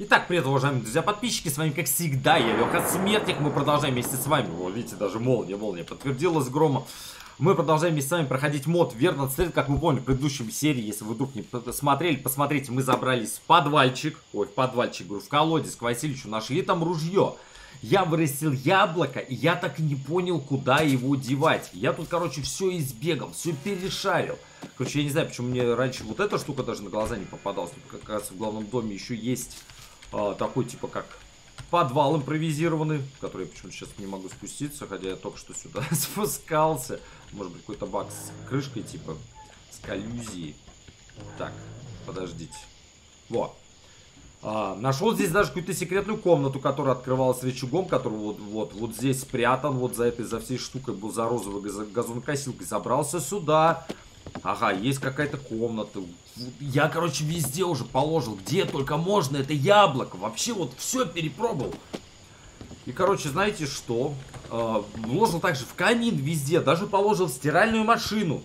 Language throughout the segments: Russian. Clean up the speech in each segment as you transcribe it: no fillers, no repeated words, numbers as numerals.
Итак, привет, уважаемые друзья, подписчики, с вами, как всегда, я Леха Смертник, мы продолжаем вместе с вами, вот видите, даже молния подтвердилась громом. Мы продолжаем вместе с вами проходить мод Вернон Стрит, как вы поняли в предыдущей серии, если вы вдруг не посмотрели, посмотрите, мы забрались в подвальчик, говорю, в колодец к Васильевичу, нашли там ружье. Я вырастил яблоко, и я так и не понял, куда его девать. Я тут, короче, все избегал, все перешарил. Короче, я не знаю, почему мне раньше вот эта штука даже на глаза не попадалась. Тут как раз в главном доме еще есть такой, типа, как подвал импровизированный, в который я почему-то сейчас не могу спуститься, хотя я только что сюда спускался. Может быть, какой-то баг с крышкой, типа, с коллюзией. Так, подождите. Вот. Нашел здесь даже какую-то секретную комнату, которая открывалась рычагом, который вот здесь спрятан, вот за всей штукой был, за розовой газонокосилкой. Забрался сюда. Ага, есть какая-то комната. Я, короче, везде уже положил, где только можно это яблоко. Вообще вот все перепробовал. И, короче, знаете что? Вложил также в камин везде, даже положил в стиральную машину.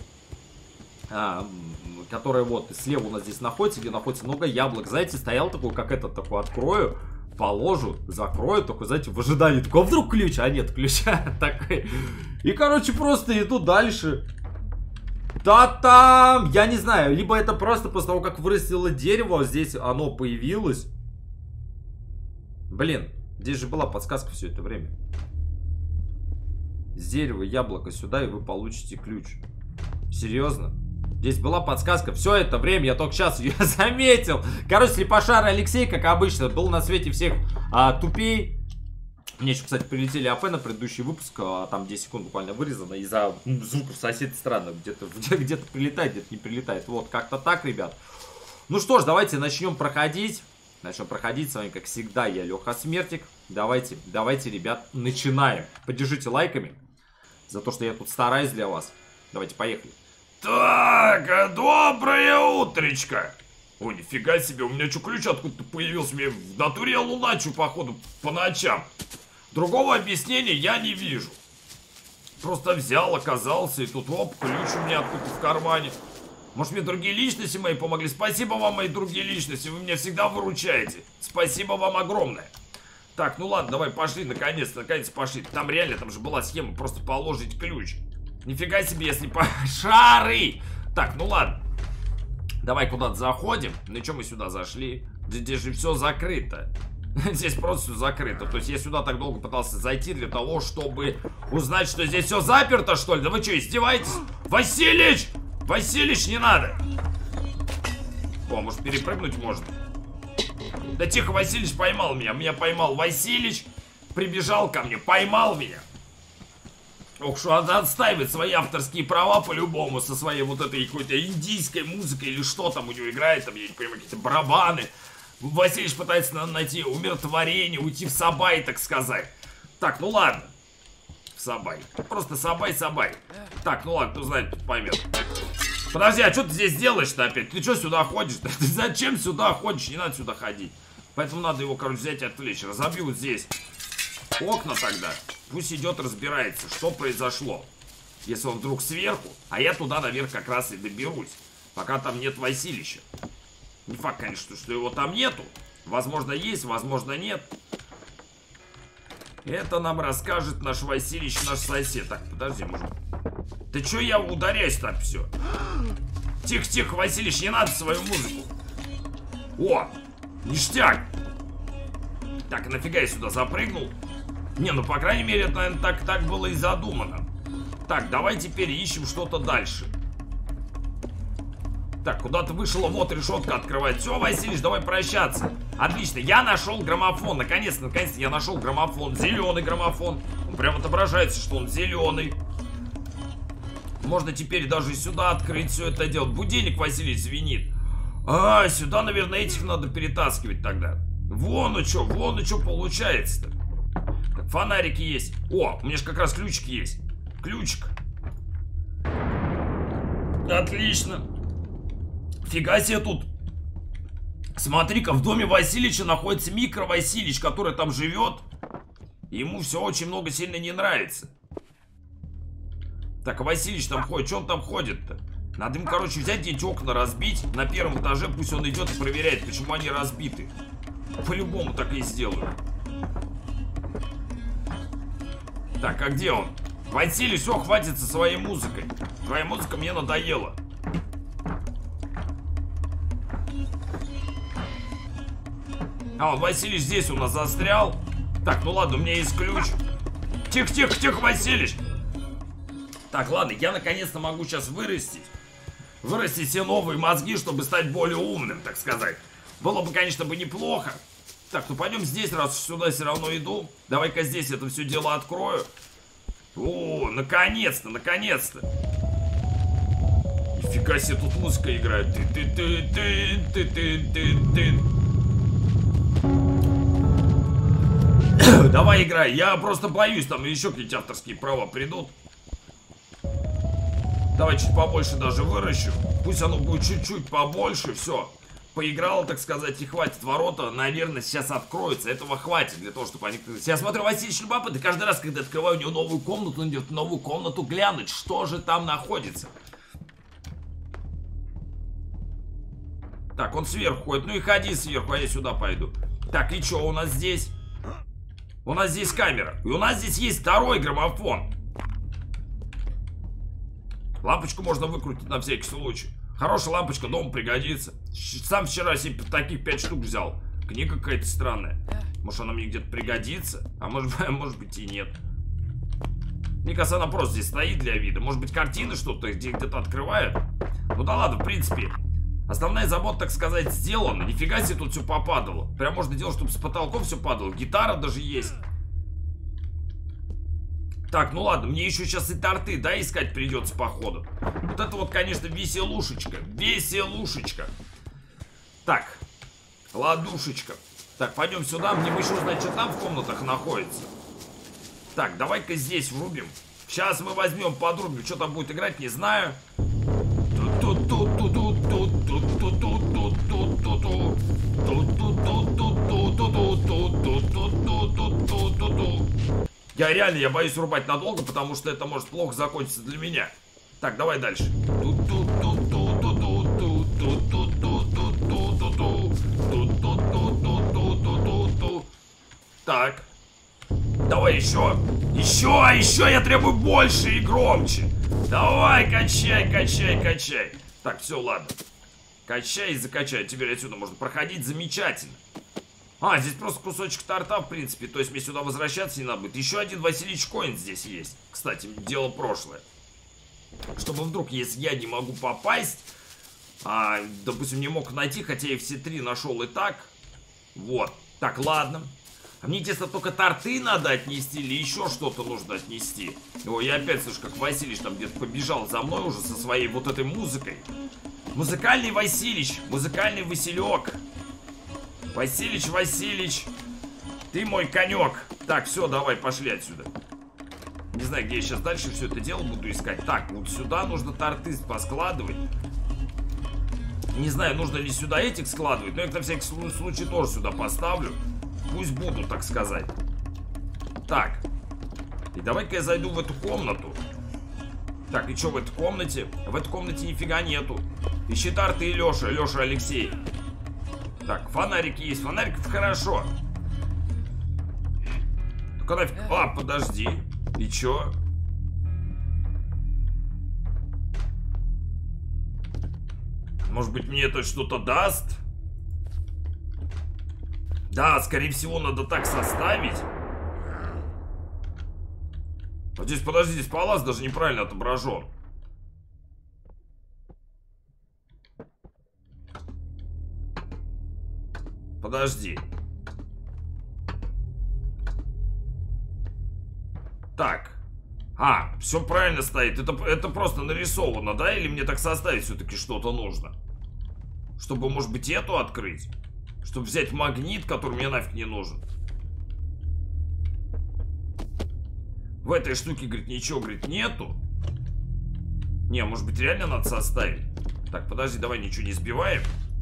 Которая вот слева у нас здесь находится, где находится много яблок. Знаете, стоял такой, как этот, такой открою, положу, закрою, такой, знаете, в ожидании. Такой, а вдруг ключ? А нет ключа. Такой. И, короче, просто иду дальше. Та-там! Я не знаю, либо это просто после того, как вырастило дерево, здесь оно появилось. Блин, здесь же была подсказка все это время. С дерева яблоко сюда, и вы получите ключ. Серьезно? Здесь была подсказка все это время, я только сейчас ее заметил. Короче, слепошар Алексей, как обычно, был на свете всех тупей. Мне еще, кстати, прилетели АП на предыдущий выпуск, там 10 секунд буквально вырезано из-за звуков соседей странно. Где-то прилетает, где-то не прилетает. Вот, как-то так, ребят. Ну что ж, давайте начнем проходить. Начнем проходить с вами, как всегда, я Леха Смертик. Давайте, ребят, начинаем. Поддержите лайками за то, что я тут стараюсь для вас. Давайте, поехали. Так, доброе утречко. Ой, нифига себе, у меня что, ключ откуда-то появился? Мне в натуре луначу, походу, по ночам. Другого объяснения я не вижу. Просто взял, оказался, и тут, оп, ключ у меня откуда-то в кармане. Может, мне другие личности мои помогли? Спасибо вам, мои другие личности, вы меня всегда выручаете. Спасибо вам огромное. Так, ну ладно, давай, пошли, наконец пошли. Там реально, там же была схема, просто положить ключ. Нифига себе, если по... Шары! Так, ну ладно. Давай куда-то заходим. Ну что мы сюда зашли? Здесь же все закрыто. Здесь просто все закрыто. То есть я сюда так долго пытался зайти для того, чтобы узнать, что здесь все заперто, что ли? Да вы что, издеваетесь? Василич! Василич, не надо! О, может перепрыгнуть можно? Да тихо, Василич поймал меня. Меня поймал Василич. Прибежал ко мне, поймал меня. Ох, что он отстаивает свои авторские права по-любому со своей вот этой какой-то индийской музыкой или что там у него играет, там, я не понимаю, какие-то барабаны. Василич пытается найти умиротворение, уйти в Сабай, так сказать. Так, ну ладно. В Сабай. Просто Сабай. Так, ну ладно, кто знает, тут поймет. Подожди, а что ты здесь делаешь-то опять? Ты что сюда ходишь? Ты зачем сюда ходишь? Не надо сюда ходить. Поэтому надо его, короче, взять и отвлечь. Разобью вот здесь окна тогда. Пусть идет, разбирается, что произошло. Если он вдруг сверху, а я туда наверх как раз и доберусь. Пока там нет Василища. Не факт, конечно, что его там нету. Возможно, есть, возможно, нет. Это нам расскажет наш Василич, наш сосед. Так, подожди, может... Да что я ударяюсь так все? Тихо, Василич, не надо свою музыку. О, ништяк. Так, нафига я сюда запрыгнул? Не, ну, по крайней мере, это, наверное, так было и задумано. Так, давай теперь ищем что-то дальше. Так, куда-то вышло, вот решетка открывает. Все, Василич, давай прощаться. Отлично, я нашел граммофон. Наконец-то я нашел граммофон. Зеленый граммофон. Он прям отображается, что он зеленый. Можно теперь даже сюда открыть все это дело. Будильник, Василич, звенит. А, сюда, наверное, этих надо перетаскивать тогда. Вон и что получается-то. Фонарики есть. О, у меня же как раз ключик есть. Ключик. Отлично. Фига себе тут. Смотри-ка, в доме Василича находится микро-Василич, который там живет. Ему все очень много сильно не нравится. Так, а Василич там ходит. Что он там ходит-то? Надо ему, короче, взять эти окна разбить на первом этаже. Пусть он идет и проверяет, почему они разбиты. По-любому так и сделаю. Так, а где он? Василий, все, хватит со своей музыкой. Твоя музыка мне надоела. А, он, Василий, здесь у нас застрял. Так, ну ладно, у меня есть ключ. Тихо, тихо, тихо, Василий. Так, ладно, я наконец-то могу сейчас вырастить все новые мозги, чтобы стать более умным, так сказать. Было бы, конечно, неплохо. Так, ну пойдем здесь, раз сюда все равно иду. Давай-ка здесь это все дело открою. О, наконец-то, наконец-то. Нифига себе, тут музыка играет. Давай играй, я просто боюсь, там еще какие-нибудь авторские права придут. Давай чуть побольше даже выращу. Пусть оно будет чуть-чуть побольше, все. Поиграла, так сказать, и хватит. Ворота, наверное, сейчас откроются. Этого хватит для того, чтобы они... Я смотрю, Василий любопытный. Каждый раз, когда открываю у него новую комнату, он идет в новую комнату глянуть, что же там находится. Так, он сверху ходит. Ну и ходи сверху, а я сюда пойду. Так, и что у нас здесь? У нас здесь камера. И у нас здесь есть второй граммофон. Лампочку можно выкрутить на всякий случай. Хорошая лампочка дома пригодится. Сам вчера себе таких 5 штук взял. Книга какая-то странная. Может, она мне где-то пригодится? А может быть и нет. Мне кажется, она просто здесь стоит для вида. Может быть, картины что-то где-то открывает. Ну да ладно, в принципе. Основная забота, так сказать, сделана. Нифига себе тут все попадало. Прям можно делать, чтобы с потолком все падало. Гитара даже есть. Так, ну ладно, мне еще сейчас и торты, да, искать придется, походу. Вот это вот, конечно, веселушечка. Веселушечка. Так, ладушечка. Так, пойдем сюда, мне бы еще узнать, что там в комнатах находится. Так, давай-ка здесь врубим. Сейчас мы возьмем, подрубим. Что там будет играть, не знаю. Я боюсь рубать надолго, потому что это может плохо закончиться для меня. Так, давай дальше. Так. Давай еще. Еще я требую больше и громче. Давай, качай, качай, качай. Так, все, ладно. Качай и закачай. Теперь отсюда можно проходить замечательно. А, здесь просто кусочек торта, в принципе. То есть мне сюда возвращаться не надо будет. Еще один Васильевич Коин здесь есть. Кстати, дело прошлое. Чтобы вдруг, если я не могу попасть, допустим, не мог найти, хотя я все 3 нашел и так. Вот. Так, ладно. А мне, интересно, только торты надо отнести или еще что-то нужно отнести? Ой, я опять слышу, как Василич там где-то побежал за мной уже со своей вот этой музыкой. Музыкальный Василич, музыкальный Василек. Василич, ты мой конек. Так, все, давай, пошли отсюда. Не знаю, где я сейчас дальше все это дело буду искать. Так, вот сюда нужно торты поскладывать. Не знаю, нужно ли сюда этих складывать, но я на всякий случай тоже сюда поставлю. Пусть буду, так сказать. Так. И давай-ка я зайду в эту комнату. Так, и что в этой комнате? В этой комнате нифига нету. Ищи торты, Леша Алексей. Так, фонарики есть. Фонарик это хорошо. Только нафиг... А, подожди. И чё? Может быть, мне это что-то даст? Да, скорее всего, надо так составить. Вот здесь, подожди, здесь палас даже неправильно отображен. Подожди. Так. А, все правильно стоит. Это просто нарисовано, да? Или мне так составить все-таки что-то нужно? Чтобы, может быть, эту открыть? Чтобы взять магнит, который мне нафиг не нужен. В этой штуке, говорит, ничего, говорит, нету. Не, может быть, реально надо составить. Так, подожди, давай ничего не сбиваем.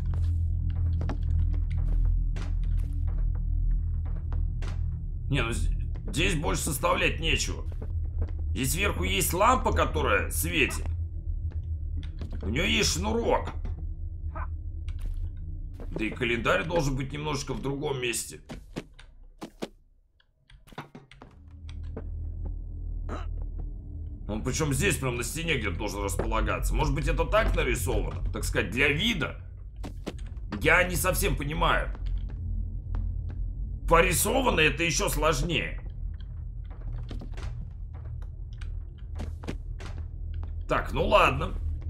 Не, ну здесь больше составлять нечего. Здесь сверху есть лампа, которая светит. У нее есть шнурок. Да и календарь должен быть немножечко в другом месте. Он причем здесь, прям на стене где-то должен располагаться. Может быть, это так нарисовано? Так сказать, для вида? Я не совсем понимаю. Порисовано это еще сложнее. Так, ну ладно.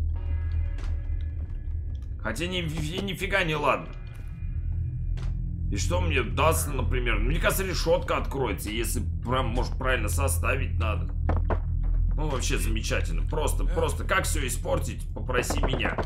Хотя нифига не ладно. И что мне даст, например? Мне кажется, решетка откроется, если прям, может, правильно составить надо. Ну, вообще замечательно. Просто, как все испортить, попроси меня.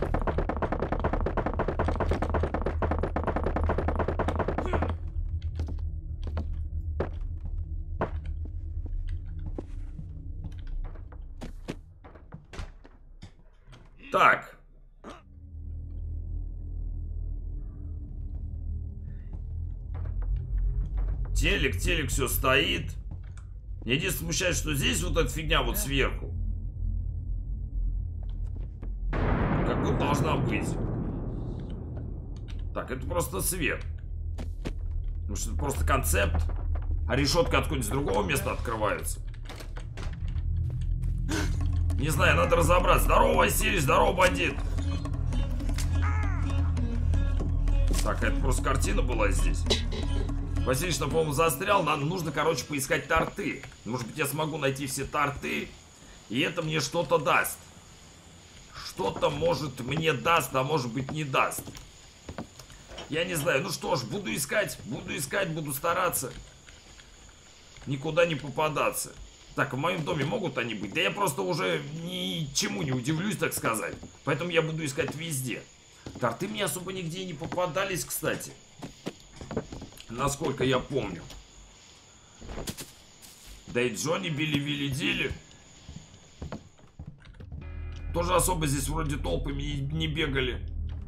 Так. Телек все стоит. Меня единственное смущает, что здесь вот эта фигня вот сверху. Как вот должна быть. Так, это просто свет. Потому что это просто концепт. А решетка откуда-нибудь с другого места открывается. Не знаю, надо разобраться. Здорово, Василий, здорово, бандит. Так, это просто картина была здесь. Василий, по-моему, застрял. Нужно, короче, поискать торты. Может быть, я смогу найти все торты, и это мне что-то даст. Что-то, может, мне даст, а может быть, не даст. Я не знаю. Ну что ж, буду искать, буду стараться. Никуда не попадаться. Так, в моем доме могут они быть? Да я просто уже ничему не удивлюсь, так сказать. Поэтому я буду искать везде. Торты мне особо нигде не попадались, кстати. Насколько я помню. Да и Джонни, Билли, Вилли, Дилли тоже особо здесь вроде толпами не бегали.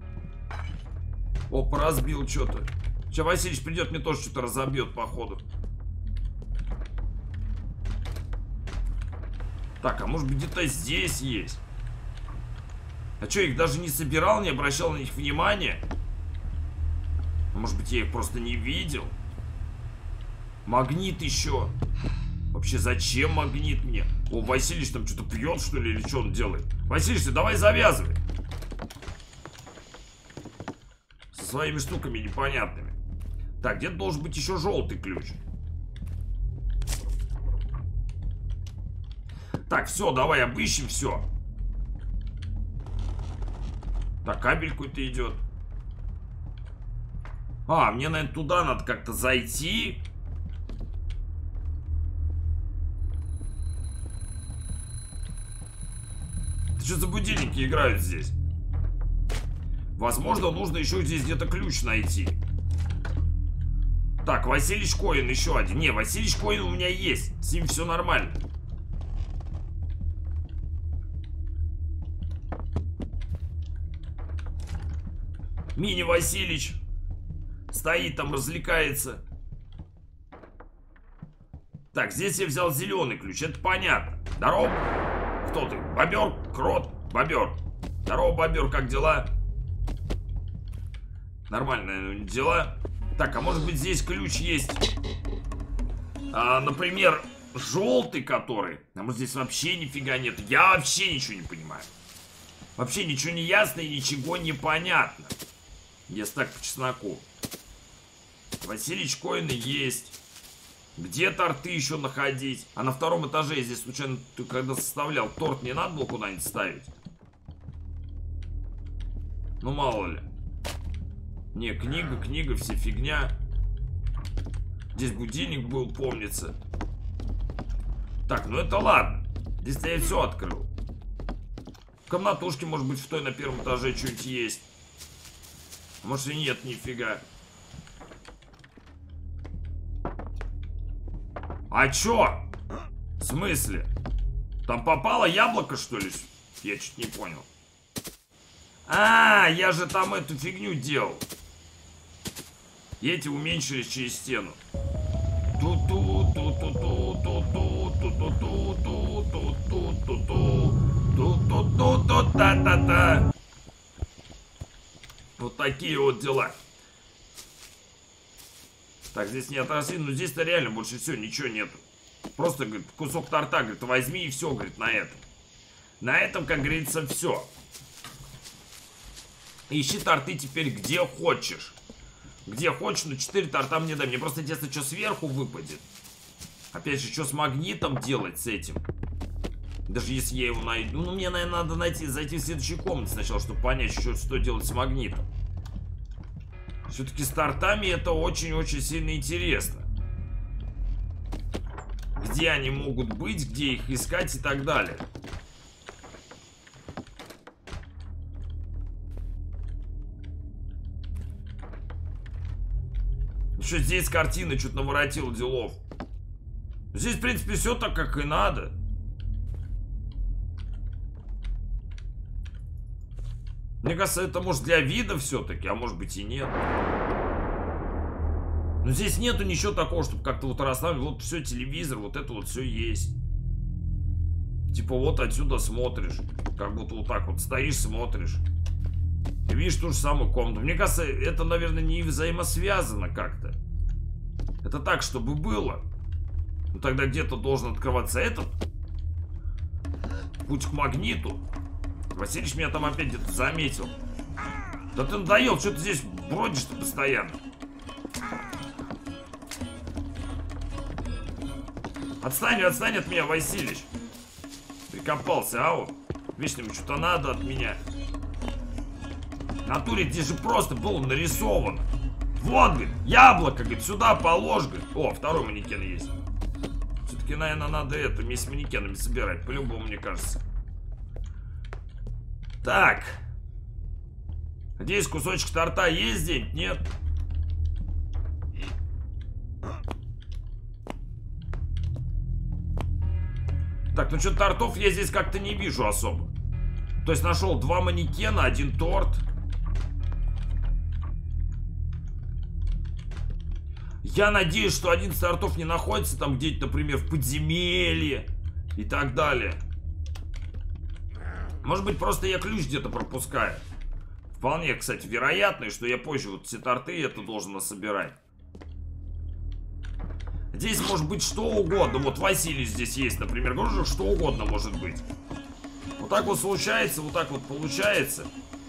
Опа, разбил что-то. Сейчас Васильевич придет, мне тоже что-то разобьет, походу. Так, а может быть где-то здесь есть? А что, их даже не собирал, не обращал на них внимания? Может быть, я их просто не видел? Магнит еще. Вообще, зачем магнит мне? О, Василич там что-то пьет, что ли, или что он делает? Василич, ты давай завязывай. Со своими штуками непонятными. Так, где-то должен быть еще желтый ключ. Так, все, давай обыщем все. Так, кабель какой-то идет. А, мне, наверное, туда надо как-то зайти. Это что за будильники играют здесь? Возможно, нужно еще здесь где-то ключ найти. Так, Василич Коин еще один. Не, Василич Коин у меня есть. С ним все нормально. Мини Василич стоит там, развлекается. Так, здесь я взял зеленый ключ, это понятно. Здорово. Кто ты? Бобер? Крот? Бобер. Здорово, Бобер, как дела? Нормальные дела. Так, а может быть здесь ключ есть? Например, желтый который. А может здесь вообще нифига нет. Я вообще ничего не понимаю. Вообще ничего не ясно и ничего не понятно. Если так по чесноку. Василич Коины есть. Где торты еще находить? А на втором этаже я здесь случайно, когда составлял, торт не надо было куда-нибудь ставить? Ну мало ли. Не, книга, все фигня. Здесь будильник был, помнится. Так, ну это ладно. Здесь я все открыл. В комнатушке, может быть, в той на первом этаже что-нибудь есть. Может и нет, нифига. А чё? В смысле? Там попало яблоко, что ли? Я чуть не понял. Я же там эту фигню делал. И эти уменьшились через стену. Вот такие вот дела. Так, здесь нет рослин, но здесь-то реально больше все, ничего нету. Просто, говорит, кусок торта, говорит, возьми и все, говорит, на этом. На этом, как говорится, все. Ищи торты теперь где хочешь. Где хочешь, но 4 торта мне дай. Мне просто интересно, что сверху выпадет. Опять же, что с магнитом делать с этим? Даже если я его найду. Ну, мне, наверное, надо зайти в следующую комнату сначала, чтобы понять, что делать с магнитом. Все-таки с тортами это очень-очень сильно интересно. Где они могут быть, где их искать и так далее. Что здесь картина что-то наворотила делов. Здесь, в принципе, все так, как и надо. Мне кажется, это может для вида все-таки, а может быть и нет. Но здесь нету ничего такого, чтобы как-то вот расставить. Вот все, телевизор, вот это вот все есть. Типа вот отсюда смотришь. Как будто вот так вот стоишь, смотришь. И видишь ту же самую комнату. Мне кажется, это, наверное, не взаимосвязано как-то. Это так, чтобы было. Ну тогда где-то должен открываться этот путь к магниту. Васильевич меня там опять где-то заметил. Да ты надоел, что ты здесь бродишь-то постоянно. Отстань от меня, Васильевич. Прикопался, а вот. Вечно ему что-то надо от меня. В натуре здесь же просто было нарисовано. Вот, говорит, яблоко, говорит, сюда положь, говорит. О, второй манекен есть. Все-таки, наверное, надо это вместе с манекенами собирать. По-любому, мне кажется. Так. Надеюсь, кусочек торта есть здесь? Нет? Так, ну что, тортов я здесь как-то не вижу особо. То есть нашел 2 манекена, 1 торт. Я надеюсь, что один из тортов не находится там где-то, например, в подземелье и так далее. Может быть, просто я ключ где-то пропускаю. Вполне, кстати, вероятно, что я позже вот все торты это должен насобирать. Здесь может быть что угодно. Вот Василий здесь есть, например. Говорю, что угодно может быть. Вот так вот случается, вот так вот получается.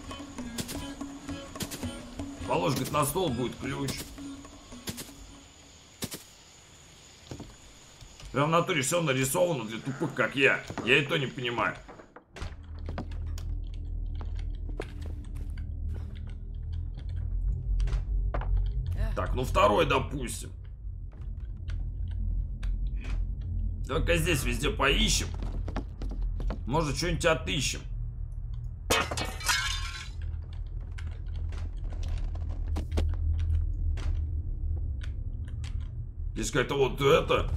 Положь, говорит, на стол, будет ключ. Прям в натуре все нарисовано для тупых, как я. Я и то не понимаю. Так, ну второй, допустим. Давай-ка здесь везде поищем. Может, что-нибудь отыщем. Здесь какая-то вот это...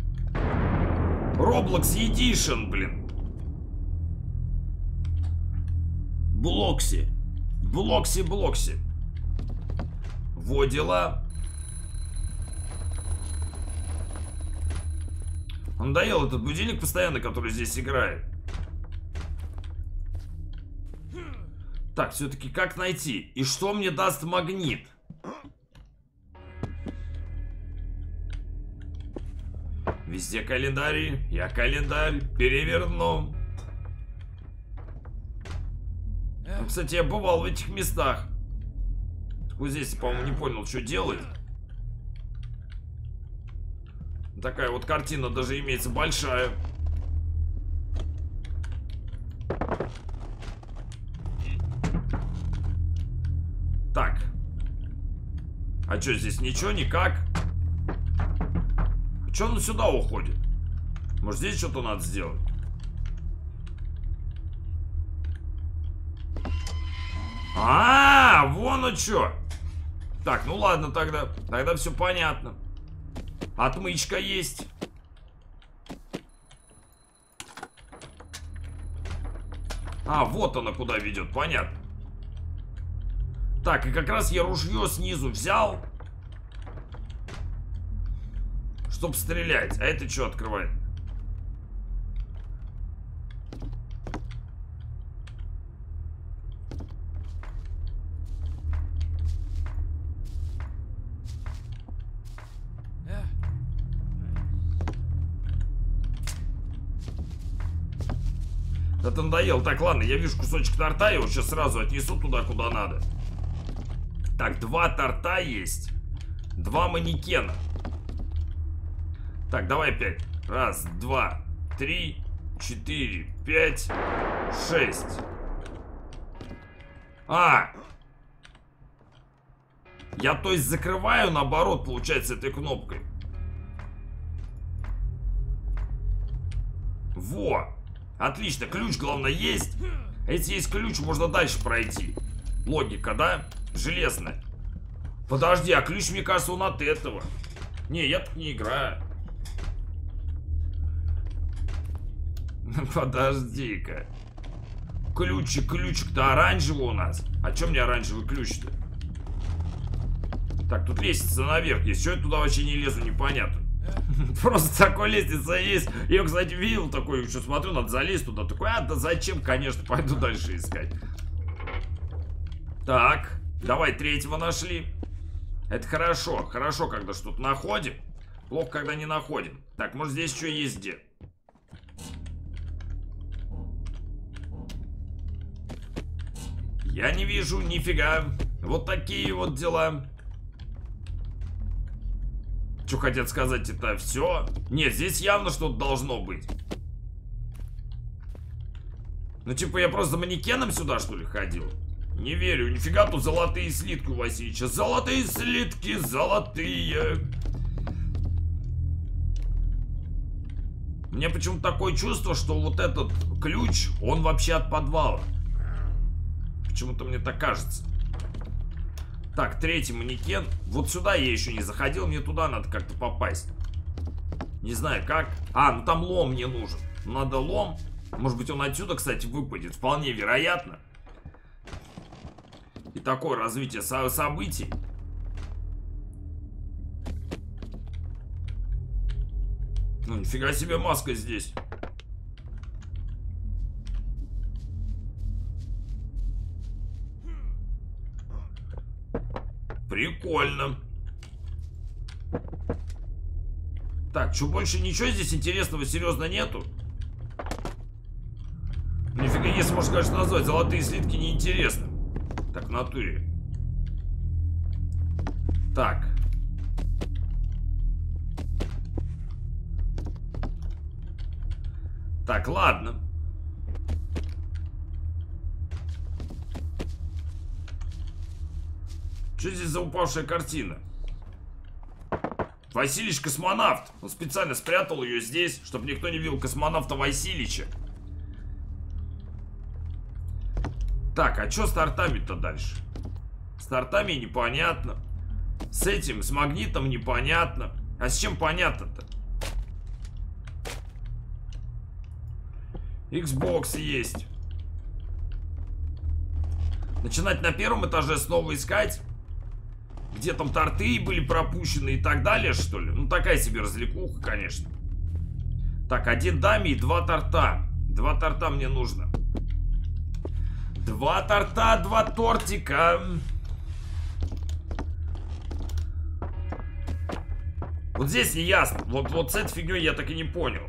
Roblox Edition, блин. Блокси. Блокси. Во дела. Надоел этот будильник постоянно, который здесь играет. Так, все-таки как найти? И что мне даст магнит? Везде календарь. Я календарь переверну. Ну, кстати, я бывал в этих местах. Вот здесь, по-моему, не понял, что делать. Такая вот картина даже имеется большая. Так. А что здесь? Ничего, никак. Что он сюда уходит? Может, здесь что-то надо сделать? Вон он что. Так, ну ладно тогда. Тогда все понятно. Отмычка есть. Вот она куда ведет, понятно. Так, и как раз я ружье снизу взял, чтобы стрелять. А это что открывает? Это надоело. Так, ладно, я вижу кусочек торта, я его сейчас сразу отнесу туда, куда надо. Так, 2 торта есть. 2 манекена. Так, давай 5. 1, 2, 3, 4, 5, 6. Я, то есть, закрываю, наоборот, получается, этой кнопкой. Во! Отлично, ключ, главное, есть. Если есть ключ, можно дальше пройти. Логика, да? Железная. Подожди, а ключ, мне кажется, он от этого. Не, я так не играю. Подожди-ка. Ключик-то оранжевый у нас. А чё мне оранжевый ключ-то? Так, тут лестница наверх есть. Чё я туда вообще не лезу, непонятно. Просто такой лестница есть. Я, кстати, видел такой, еще смотрю, надо залезть туда. Такой, да зачем, конечно, пойду дальше искать. Так, давай 3-го нашли. Это хорошо. Хорошо, когда что-то находим. Плохо, когда не находим. Так, может, здесь что есть где? Я не вижу нифига. Вот такие вот дела. Что хотят сказать, это все? Нет, здесь явно что-то должно быть. Ну, типа, я просто за манекеном сюда, что ли, ходил? Не верю, нифига тут золотые слитки у Васильевича. Золотые слитки, золотые. Мне почему-то такое чувство, что вот этот ключ, он вообще от подвала. Почему-то мне так кажется. Так, 3-й манекен. Вот сюда я еще не заходил, мне туда надо как-то попасть. Не знаю как. Ну там лом мне нужен. Надо лом. Может быть, он отсюда, кстати, выпадет. Вполне вероятно. И такое развитие событий. Ну, нифига себе маска здесь. Прикольно. Так, что больше ничего здесь интересного серьезно нету? Нифига, если можно, конечно, назвать золотые слитки неинтересно. Так, в натуре. Так. Так, ладно. Что здесь за упавшая картина? Васильич космонавт. Он специально спрятал ее здесь, чтобы никто не видел космонавта Васильича. Так, а что с тортами-то дальше? С тортами непонятно. С этим, с магнитом непонятно. А с чем понятно-то? Xbox есть. Начинать на 1-м этаже снова искать? Где там торты были пропущены и так далее, что ли? Ну, такая себе развлекуха, конечно. Так, 1 даме и 2 торта. 2 торта мне нужно. 2 торта, 2 тортика. Вот здесь не ясно. Вот с этой фигней я так и не понял.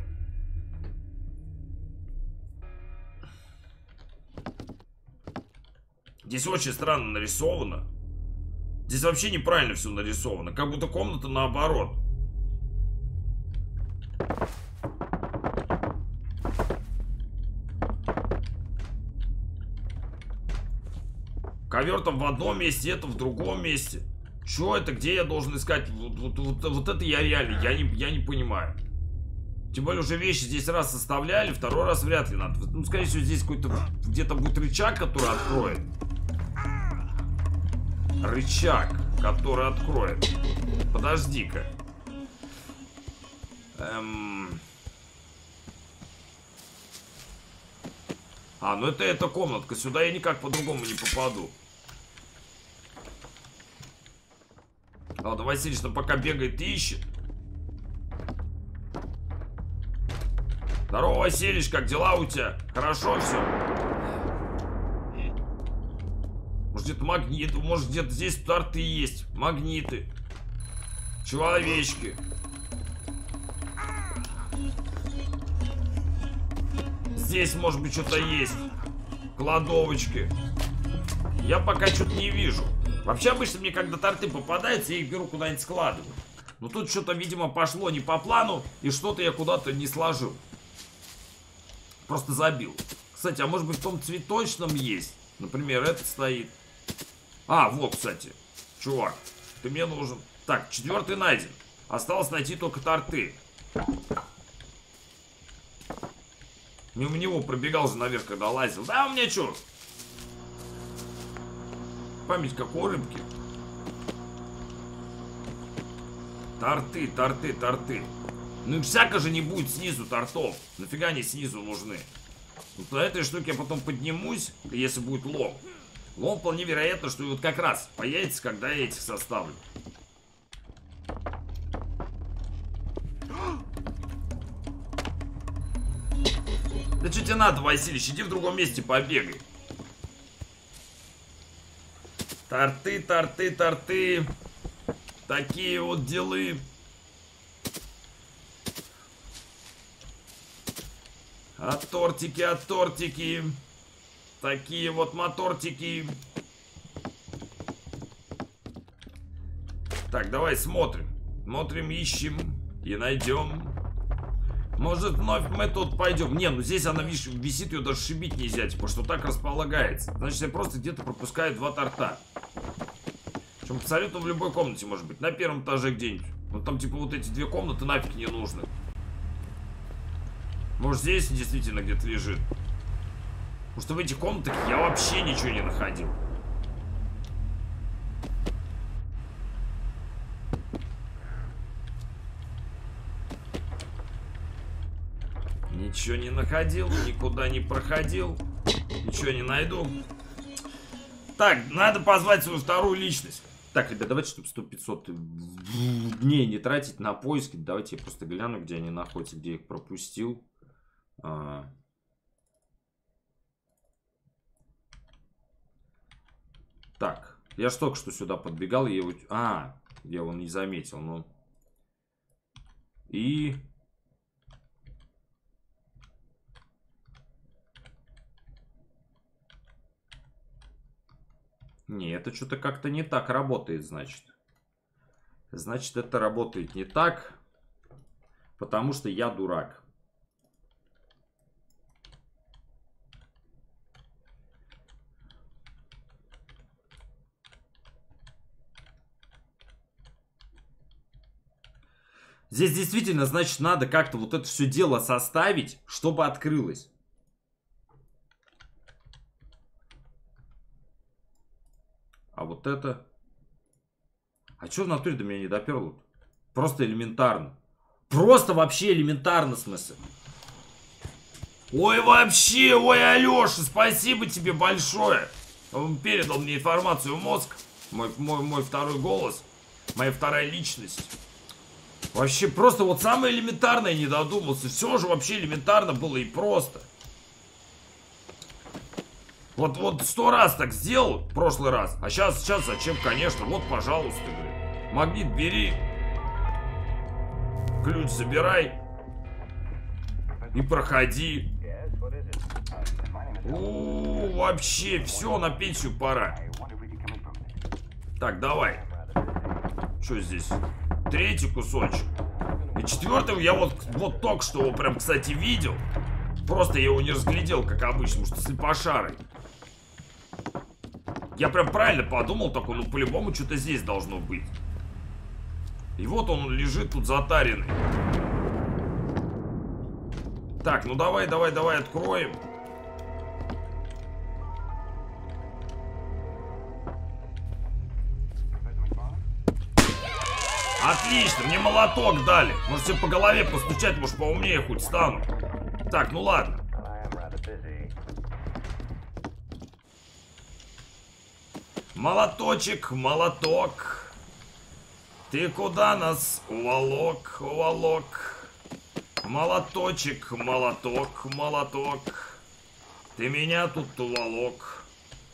Здесь очень странно нарисовано. Здесь вообще неправильно все нарисовано. Как будто комната наоборот. Ковер там в одном месте, это в другом месте. Что это? Где я должен искать? Вот это я реально, я не понимаю. Тем более уже вещи здесь раз составляли, второй раз вряд ли надо. Ну, скорее всего, здесь какой-то где-то будет рычаг, который откроет. Рычаг, который откроет. Подожди-ка. Ну это эта комнатка. Сюда я никак по-другому не попаду. Ладно, Васильевич там пока бегает и ищет. Здорово, Васильевич, как дела у тебя? Хорошо все? Может где-то магниты, может где-то здесь торты есть. Магниты. Человечки. здесь, может быть, что-то есть. Кладовочки. Я пока что-то не вижу. Вообще, обычно мне, когда торты попадаются, я их беру куда-нибудь складываю. Но тут что-то, видимо, пошло не по плану, и что-то я куда-то не сложил. Просто забил. Кстати, а может быть, в том цветочном есть? Например, этот стоит. А, вот, кстати. Чувак, ты мне нужен. Так, 4-й найден. Осталось найти только торты. Мимо него пробегал же наверх, когда лазил. Да, у меня что? Память как у рыбки. Торты, торты, торты. Ну и всяко же не будет снизу тортов. Нафига они снизу нужны? Вот на этой штуке я потом поднимусь, если будет лом. Лом вполне вероятно, что вот как раз появится, когда я этих составлю. Да что тебе надо, Василич? Иди в другом месте побегай. Торты, торты, торты. Такие вот делы. А тортики. Такие вот мотортики. Так, давай смотрим. Смотрим, ищем и найдем. Может, вновь мы тут пойдем. Не, ну здесь она, видишь, висит, ее даже шибить нельзя, типа, что так располагается. Значит, я просто где-то пропускаю 2 торта. Причем абсолютно в любой комнате, может быть. На первом этаже где-нибудь. Ну там, типа, вот эти 2 комнаты нафиг не нужны. Может, здесь действительно где-то лежит. Потому что в этих комнатах я вообще ничего не находил. Ничего не находил, никуда не проходил. Ничего не найду. Так, надо позвать свою вторую личность. Так, ребят, давайте, чтобы 100-500 дней не тратить на поиски, давайте я просто гляну, где они находятся, где я их пропустил. Так, я ж только что сюда подбегал, и я его... я его не заметил, ну. И... Не, это что-то как-то не так работает, значит. Значит, это работает не так, потому что я дурак. Здесь действительно, значит, надо как-то вот это все дело составить, чтобы открылось. А вот это... А что в натуре до меня не доперло? Просто элементарно. Просто вообще элементарно, в смысле. Ой, вообще, ой, Алёша, спасибо тебе большое. Он передал мне информацию в мозг. Мой второй голос. Моя вторая личность. Вообще, просто вот самое элементарное не додумался. Все же вообще элементарно было и просто. Вот 100 раз так сделал в прошлый раз. А сейчас зачем, конечно. Вот, пожалуйста, говорю. Магнит бери. Ключ забирай. И проходи. Вообще, все, на пенсию пора. Так, давай. Что здесь? 3-й кусочек. И 4-й я вот только что его прям, кстати, видел. Просто я его не разглядел, как обычно, потому что слепошарый. Я прям правильно подумал такой, ну по-любому что-то здесь должно быть. И вот он лежит тут затаренный. Так, ну давай откроем. Отлично, мне молоток дали. Может, себе по голове постучать, может, поумнее хоть стану. Так, ну ладно. Молоточек, молоток. Ты куда нас уволок? Молоточек, молоток. Ты меня тут уволок.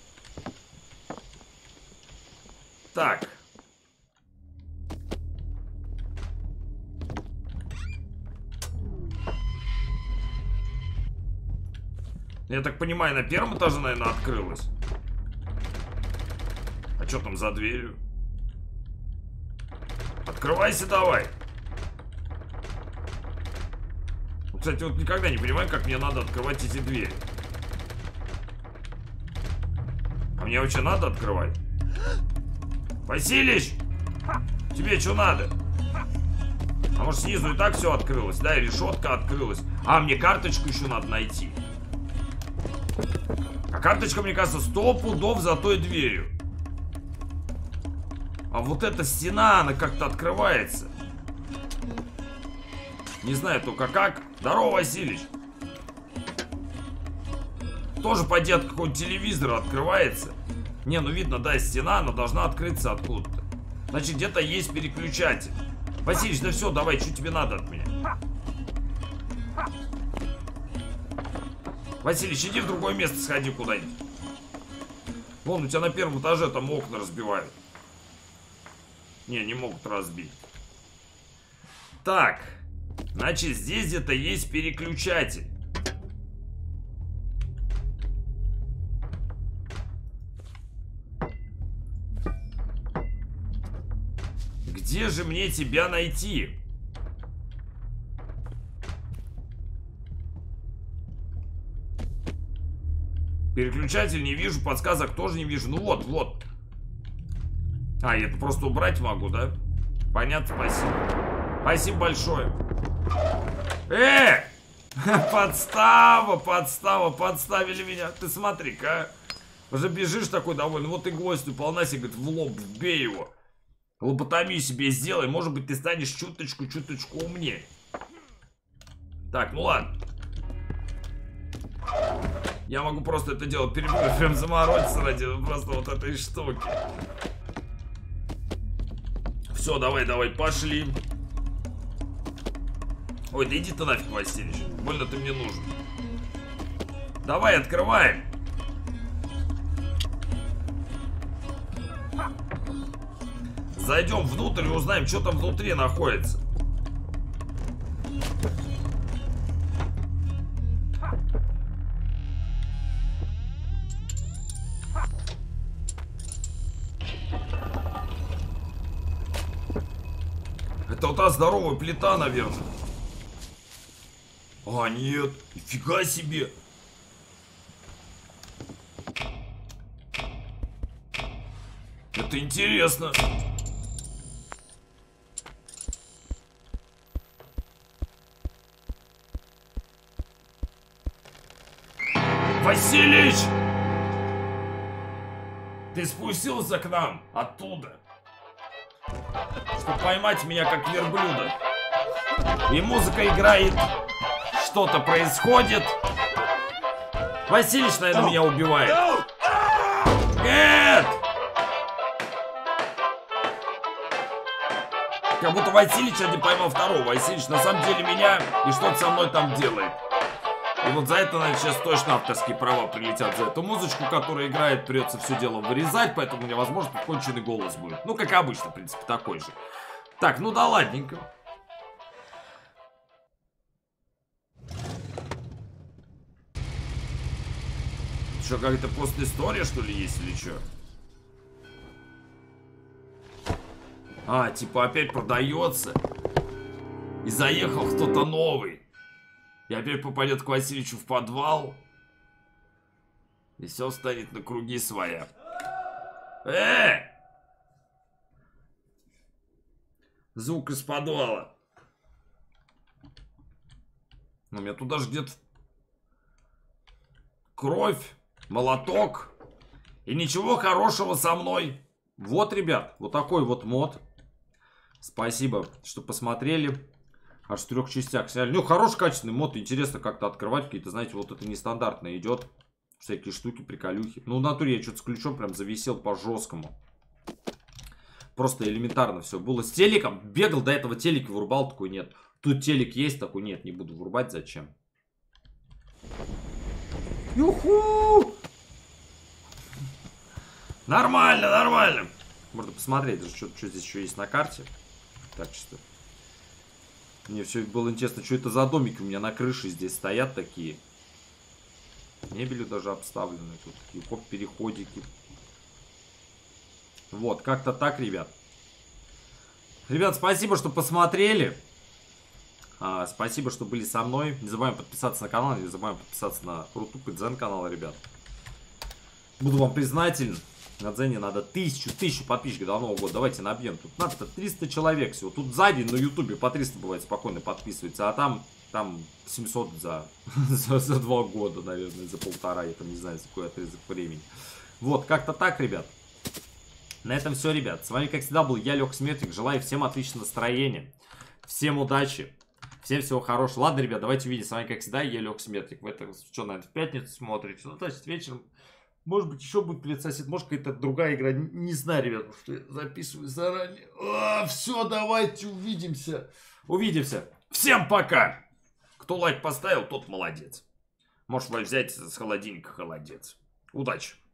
Так. Я так понимаю, на первом этаже, наверное, открылась. А что там за дверью? Открывайся давай. Кстати, вот никогда не понимаю, как мне надо открывать эти двери. А мне вообще надо открывать? Василич! Тебе что надо? А может снизу и так все открылось? Да, и решетка открылась. А, мне карточку еще надо найти. А карточка, мне кажется, 100 пудов за той дверью. А вот эта стена, она как-то открывается. Не знаю только как. Здорово, Василич. Тоже поди от какого-то телевизора открывается. Не, ну видно, да, стена, она должна открыться откуда-то. Значит, где-то есть переключатель. Василич, да все, давай, что тебе надо от меня? Василич, иди в другое место, сходи куда-нибудь. Вон, у тебя на первом этаже там окна разбивают. Не могут разбить. Так, значит, здесь где-то есть переключатель. Где же мне тебя найти? Переключатель не вижу, подсказок тоже не вижу. Ну вот, вот. А, я это просто убрать могу, да? Понятно, спасибо. Спасибо большое. Подстава, подстава, подставили меня. Ты смотри-ка. Уже бежишь такой довольный. Вот и гвоздь упал себе, говорит, в лоб, вбей его. Лоботомию себе сделай. Может быть, ты станешь чуточку умнее. Так, ну ладно. Я могу просто это дело перепутать, прям заморочиться ради просто вот этой штуки. Все, давай, пошли. Ой, да иди ты нафиг, Василич. Больно ты мне нужен. Давай, открываем. Зайдем внутрь и узнаем, что там внутри находится. Это вот та здоровая плита, наверное. А, нет. Нифига себе. Это интересно. Василич! Ты спустился к нам оттуда, чтобы поймать меня как верблюда. И музыка играет, что-то происходит. Василич, наверное, меня убивает. Нет! Как будто Василич один поймал второго. Василич на самом деле меня и что-то со мной там делает. И вот за это, наверное, сейчас точно авторские права прилетят за эту музычку, которая играет, придется все дело вырезать, поэтому у меня, возможно, конченый голос будет. Ну, как обычно, в принципе, такой же. Так, ну да ладненько. Что, какая-то постистория, что ли, есть или что? А, типа опять продается. И заехал кто-то новый. И опять попадет к Васильевичу в подвал. И все станет на круги своя. Звук из подвала. У меня тут даже где-то кровь, молоток. И ничего хорошего со мной. Вот, ребят, вот такой вот мод. Спасибо, что посмотрели. Аж в 3 частях сняли. Ну, хороший, качественный мод. Интересно как-то открывать какие-то, знаете, вот это нестандартно идет. Всякие штуки, приколюхи. Ну, в натуре я что-то с ключом прям зависел по-жесткому. Просто элементарно все было. С телеком бегал, до этого телек вырубал, такой нет. Тут телек есть, такой нет, не буду вырубать, зачем? Юху! Нормально, нормально. Можно посмотреть, что здесь еще есть на карте. Так что... Мне все было интересно, что это за домики у меня на крыше здесь стоят такие. Мебелью даже обставлены. Тут такие переходики. Вот, как-то так, ребят. Ребят, спасибо, что посмотрели. Спасибо, что были со мной. Не забываем подписаться на канал, не забываем подписаться на Рутуб и Дзен канал, ребят. Буду вам признателен. На Дзене надо 1000 подписчиков до Нового года. Давайте набьем. Тут надо 300 человек всего. Тут сзади на Ютубе по 300 бывает спокойно подписывается. А там 700 за 2 года, наверное, за 1,5. Я там не знаю, за какой отрезок времени. Вот, как-то так, ребят. На этом все, ребят. С вами, как всегда, был я, Леха Смертник. Желаю всем отличного настроения. Всем удачи. Всем всего хорошего. Ладно, ребят, давайте увидимся. С вами, как всегда, я, Леха Смертник. В этом, что, наверное, в пятницу смотрите. Ну, значит, вечером. Может быть, еще будет Привет, сосед. Может, какая-то другая игра. Не знаю, ребят, потому что я записываю заранее. Все, давайте увидимся. Увидимся. Всем пока. Кто лайк поставил, тот молодец. Можешь взять с холодильника холодец. Удачи.